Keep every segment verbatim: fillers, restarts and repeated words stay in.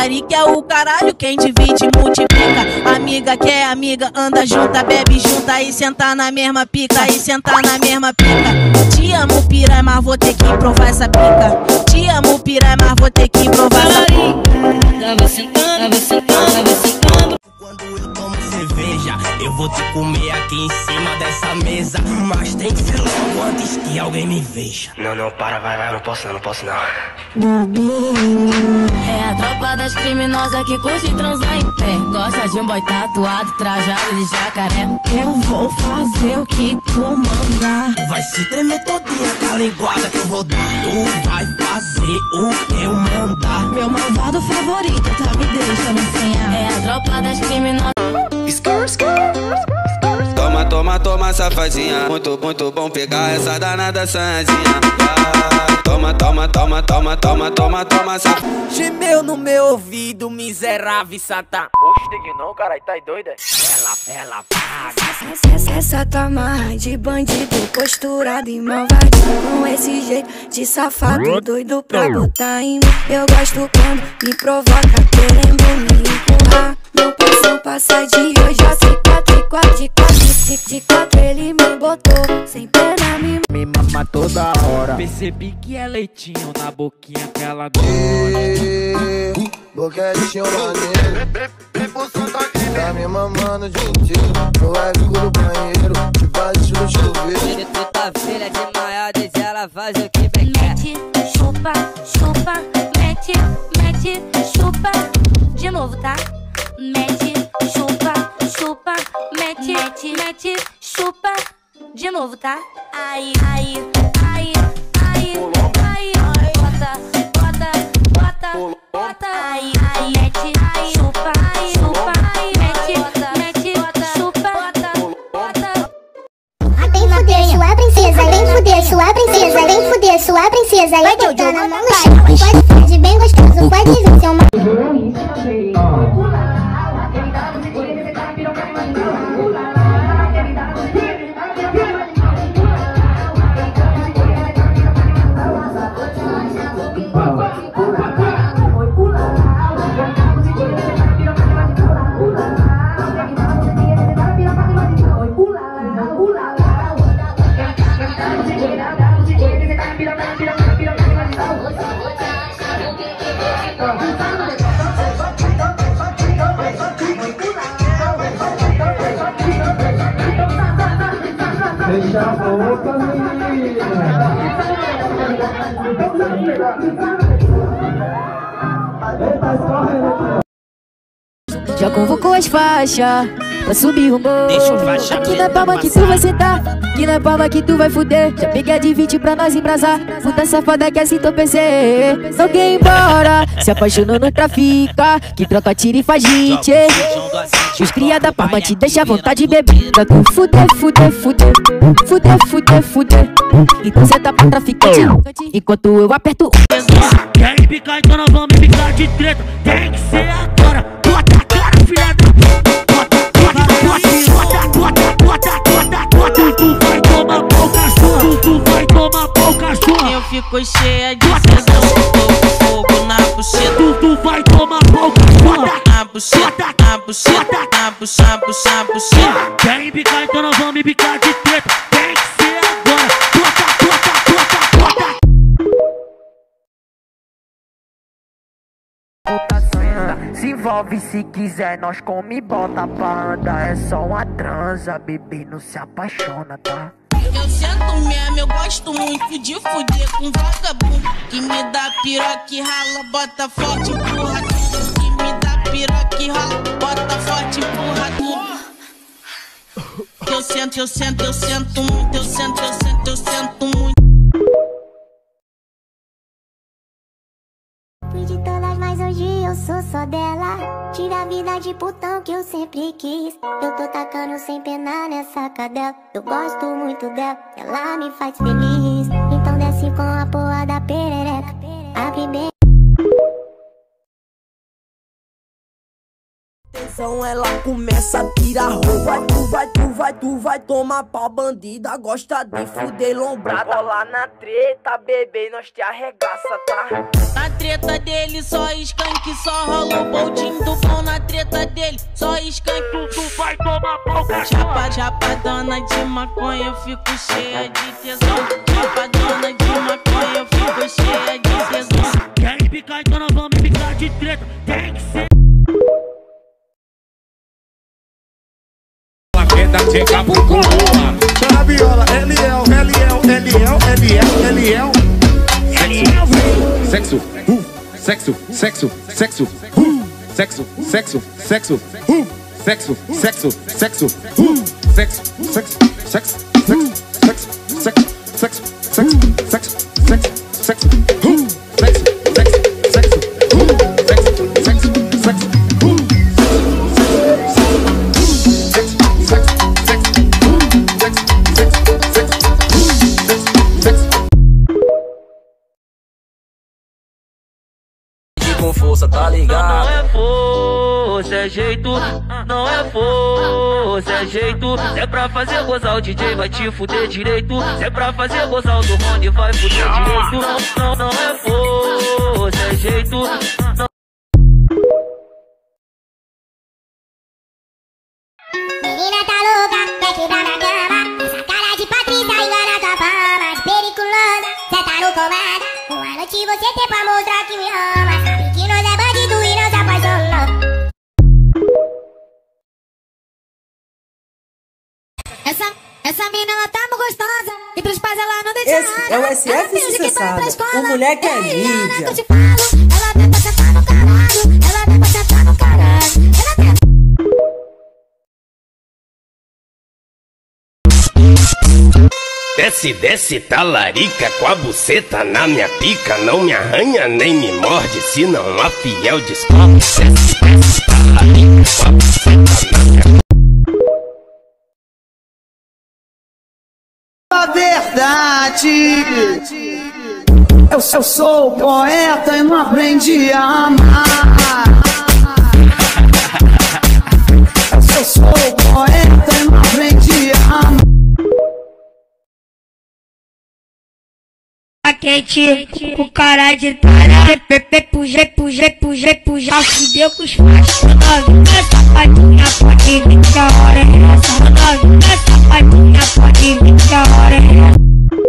Larica é o caralho, quem divide multiplica. Amiga que é amiga, anda junta, bebe junta e senta na mesma pica, e senta na mesma pica. Te amo piranha, mas vou ter que provar essa pica. Te amo piranha, mas vou ter que provar essa pica. Tava sentando, tava sentando, tava sentando. Quando eu tomo cerveja, eu vou te comer aqui em cima dessa mesa. Mas tem que ser logo antes que alguém me veja. Não, não, para, vai, vai, não posso não, não posso não. É a tropa das criminosas que curte transar em pé. Gosta de um boy tatuado, trajado de jacaré. Eu vou fazer o que tu mandar. Tu vai se tremer todinha com a linguada que eu vou dar. Tu vai fazer o que eu mandar. Meu malvado favorito, tá? Me deixa me ensinar. É a tropa das criminosas. Toma, toma, toma, safadinha. Muito, muito bom pegar essa danada sanzinha. Toma, toma, toma, toma, toma, toma, toma, safadinha. Gemeu no meu ouvido, miserável satã. Oxe, tem não, caralho, tá doida? Ela, ela paga. Essa, essa tua marra de bandido, posturado e malvadinho. Com esse jeito de safado, doido pra botar em mim. Eu gosto quando me provoca, querendo me empurrar. Não posso passar de hoje, ó, se quatro, de quatro, de quatro, de, de quatro ele me botou, sem pena me Me mama toda hora. Percebi que é leitinho na boquinha que ela gosta. Boquetinho maneiro, tá me mamando juntinho. No arco do banheiro, debaixo do chuveiro. Se tu tá filha de maiores, ela faz o que bem quer. mete, chupa, chupa, mete, mete, chupa. De novo, tá? Mete, chupa, chupa, mete, mete, mete, chupa. De novo, tá? Aí, aí, aí, aí, aí, bota, bota, bota, bota. Aí, aí, mete, aí, chupa, aí, chupa, aí, mete, mete, chupa, bota, bota. Ah, vem fuder, sua princesa, vem fuder, sua princesa, vem fuder, sua princesa. E que tá na mão no chão, pode fazer bem gostoso, pode vir ser uma... Deixa a boca, menina. Eita, escorrendo aqui. Já convocou as faixas pra subir o morro. Deixa o faixa Aqui na palma que tu vai sentar, aqui na palma que tu vai fuder. Já peguei a de vinte pra nós embrasar. Puta safada que assim tô pensei. Não quer ir embora, se apaixonou não trafica. Que troca tira e faz hit. Os cria da palma te deixa à vontade de beber. Pra tu fuder, fuder, fuder, fuder, fuder, fuder. Então cê tá pra traficante enquanto eu aperto o... Quer picar, então nós vamos picar de treta. Tem que ser agora. Bota a cara, filha da... Bota, bota, bota, bota, bota, bota, bota. Tu vai tomar pau, cachorro. Tu vai tomar pau, cachorro. Eu fico cheia de tesão, tô com fogo na buceta. Tu, tu vai tomar pau, cachorro. A buceta, a buceta, a buceta, a buceta, a buceta. Quer picar, então nós vamos picar de treta. Tem que ser agora. Bota, bota, bota, bota. Puta senta, se envolve se quiser, nós come e bota pra andar. É só uma transa, bebê, não se apaixona, tá? Eu sento mesmo, eu gosto muito de fuder com vagabundo que me dá piroca e rala, bota forte, empurra tudo. Que me dá piroca e rala, bota forte, empurra tudo. Que eu sento, eu sento, eu sento muito, eu sento, eu sento, eu sento muito. Fui de todas, mas hoje eu sou só dela. Tira a vida de putão que eu sempre quis. Eu tô tacando sem pena nessa cadela. Eu gosto muito dela, ela me faz feliz. Então desce com a porra da perereca. Abre bem. Atenção, ela começa a tirar roupa. Tu vai, tu vai, tu vai tomar pau, bandida. Gosta de fuder lombrada. Rolar na treta, bebê, nós te arregaça, tá? treta dele, só skunk, só rola o boldinho do bom na treta dele, só skunk. Tu vai tomar pau, Chapa, chapadona de maconha, eu fico cheia de tesão. Chapadona de maconha, eu fico cheia de tesão. Quer picar, então nós vamos picar de treta. Tem que ser. Chega pro coroa. Chora viola, Eliel, Eliel, Eliel, Eliel, Eliel. Sexo, uh, sexo, sexo, sexo, uh, sexo, sexo, sexo, uh, sexo, sexo, sexo, uh, sexo, sexo, sexo, sexo, sexo, sexo, sexo, sexo, sexo, sexo, sexo, uh, sexo, sexo, sexo, uh, sexo, sexo, sexo, uh, com força, tá ligado? Não é força, é jeito. Não é força, é jeito. Se é pra fazer gozar o D J, vai te fuder direito. Se é pra fazer gozar o do Rony, vai fuder direito. Não, não, não é força, é jeito. Não. Menina tá louca, quer quebrar na cama. Essa cara de Patrícia engana tua fama. Periculosa, cê tá no comando. Uma noite você tem pra mostrar que me ama. Sabe que nós é bandido e não se apaixona. Essa, essa mina ela tá muito gostosa. E pros pais ela não deixa. Esse é o S S sucessado. O moleque é mídia. Eu te falo, ela vem pra sentar no caralho. Ela vem pra sentar no caralho. Ela vem. Desce, desce, talarica com a buceta na minha pica. Não me arranha nem me morde, se não a fiel descobre. Desce, desce, talarica com a buceta na minha pica. A verdade, eu, eu sou poeta e não aprendi a amar. Eu sou poeta e não aprendi a amar. A quente, o cara de tará. Pepe, puje, puje, puje, puje. Fudeu com os fachos. Novinha, safadinha, pode vir que a hora é essa. Novinha, safadinha, pode vir que a hora é essa.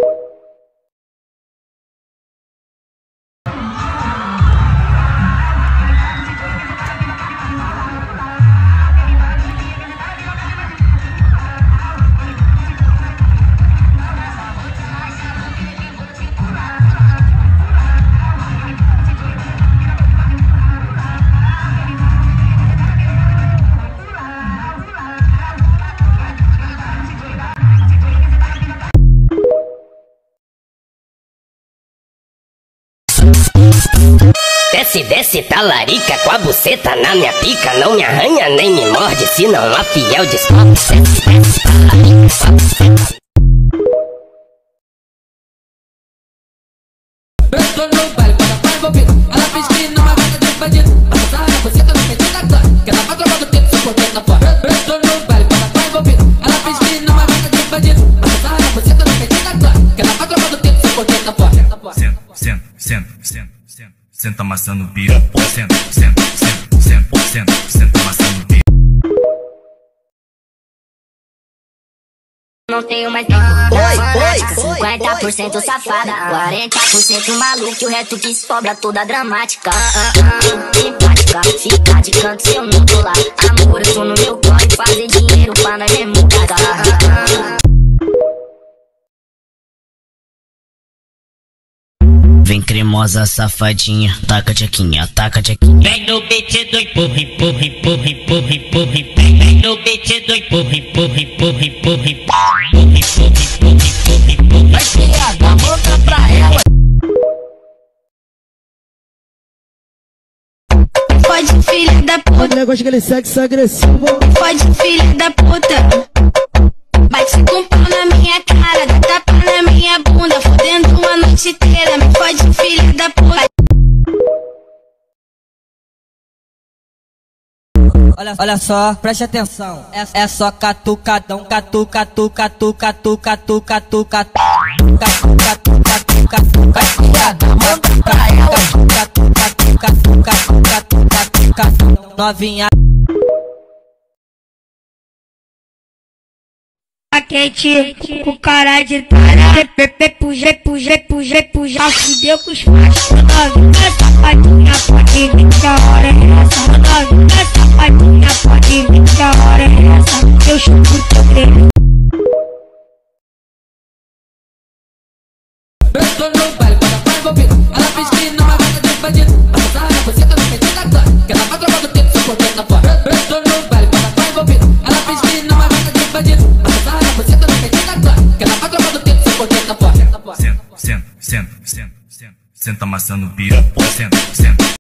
Desce, desce, talarica com a buceta na minha pica. Não me arranha nem me morde, se não a fiel descobre. Desce, desce, talarica com a buceta. Eu tô no baile, para pra envolver. Ela fez que não é vaga de bandido. Pra passar na buceta, não meti na clã. Que ela vai trocar do tempo, suportando na fora. Eu tô no baile, para pra envolver. Ela fez que não é vaga de bandido. Pra passar na buceta, não meti na clã. Que ela vai trocar do tempo, suportando na fora. Senta, senta, senta, senta. Senta amassando o pico, senta, senta, senta, senta, senta, senta amassando o pico. Não tenho mais tempo pra cinquenta por cento safada, quarenta por cento maluco e o resto que sobra toda dramática. Simpática, fica de canto se eu não tô lá. Amor, eu tô no meu corre, fazer dinheiro pra nós mesmo cagar. Vem cremosa, safadinha, taca tchequinha, taca tchequinha. Vem no beat do empurra, empurra, empurra, empurra, empurra. Vem no beat do empurra, empurra, empurra, empurra, empurra, empurra, empurra, empurra. Vai criar, dá boca pra ela. Pode, filha da puta. O negócio que ele sexo agressivo. Pode, filha da puta. Bate com pau na minha cara, dá tapa na minha bunda, fodendo uma noite inteira. Me fode, filha da puta. Olha, olha só, preste atenção. É, é só catucadão, catuca, catuca, catuca, catuca, catuca, catuca, catuca, catuca, catuca, catuca, catuca, catuca, catuca, catuca, novinha. A quente, com cara de tara, pepe, puxa, puxa, puxa, puxa, fudeu com os machos. Novinha, safadinha, pode vir que a hora é essa. Novinha, safadinha, pode vir que a hora é essa. Eu chupo teu grelho. Eu tô no baile, quando tá envolvido. Ela fez que não é vaga de bandido. Mas essa rara, você tá no meio da clã. Que ela vai trocar do tempo, suportando a fora. Eu tô no baile, quando tá envolvido. Ela fez que não é vaga de bandido. Mas essa rara, você tá no meio da clã. Que ela vai trocar do tempo, suportando a fora. Senta, senta, senta, senta, senta, senta amassando pica. Senta, senta.